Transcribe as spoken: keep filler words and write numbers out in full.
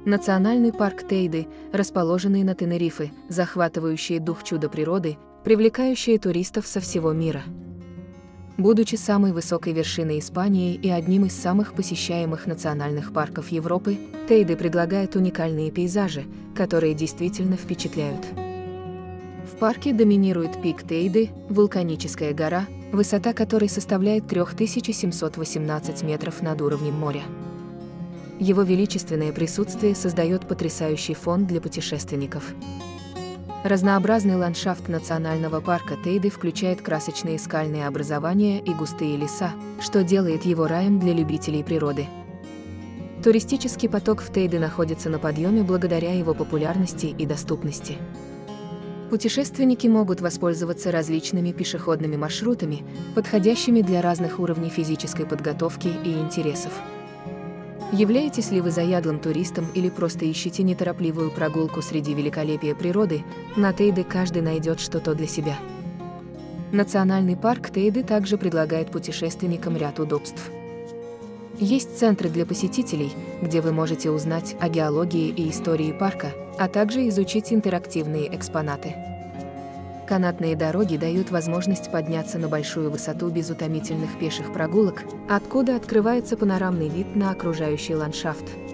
Национальный парк Тейды, расположенный на Тенерифе, захватывающий дух чуда природы, привлекающий туристов со всего мира. Будучи самой высокой вершиной Испании и одним из самых посещаемых национальных парков Европы, Тейды предлагает уникальные пейзажи, которые действительно впечатляют. В парке доминирует пик Тейды, вулканическая гора, высота которой составляет три тысячи семьсот восемнадцать метров над уровнем моря. Его величественное присутствие создает потрясающий фон для путешественников. Разнообразный ландшафт национального парка Тейды включает красочные скальные образования и густые леса, что делает его раем для любителей природы. Туристический поток в Тейды находится на подъеме благодаря его популярности и доступности. Путешественники могут воспользоваться различными пешеходными маршрутами, подходящими для разных уровней физической подготовки и интересов. Являетесь ли вы заядлым туристом или просто ищете неторопливую прогулку среди великолепия природы, на Тейде каждый найдет что-то для себя. Национальный парк Тейды также предлагает путешественникам ряд удобств. Есть центры для посетителей, где вы можете узнать о геологии и истории парка, а также изучить интерактивные экспонаты. Канатные дороги дают возможность подняться на большую высоту без утомительных пеших прогулок, откуда открывается панорамный вид на окружающий ландшафт.